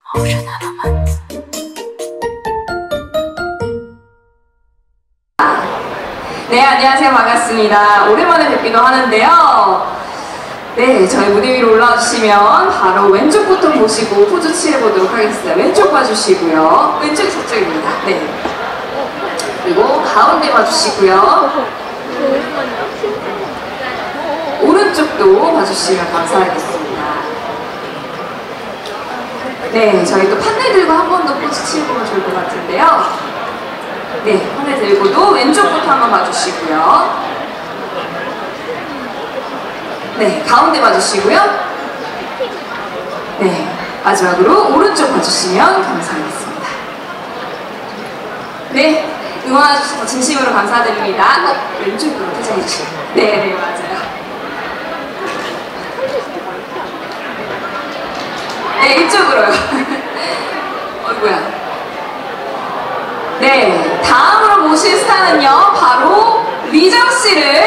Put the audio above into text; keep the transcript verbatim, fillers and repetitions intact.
네, 안녕하세요. 반갑습니다. 오랜만에 뵙기도 하는데요. 네, 저희 무대 위로 올라와 주시면 바로 왼쪽부터 보시고 포즈 취해보도록 하겠습니다. 왼쪽 봐주시고요. 왼쪽이 저쪽입니다. 네. 그리고 가운데 봐주시고요. 오른쪽도 봐주시면 감사하겠습니다. 네, 저희 또 판넬 들고 한 번 더 포즈 취해보면 좋을 것 같은데요. 네, 판넬 들고도 왼쪽부터 한번 봐주시고요. 네, 가운데 봐주시고요. 네, 마지막으로 오른쪽 봐주시면 감사하겠습니다. 네, 응원해주셔서 진심으로 감사드립니다. 어, 왼쪽으로 퇴장해주시고. 네, 네, 맞아요. 네, 이쪽으로요. 어이구야. 네, 다음으로 모실 스타는요, 바로 리정씨를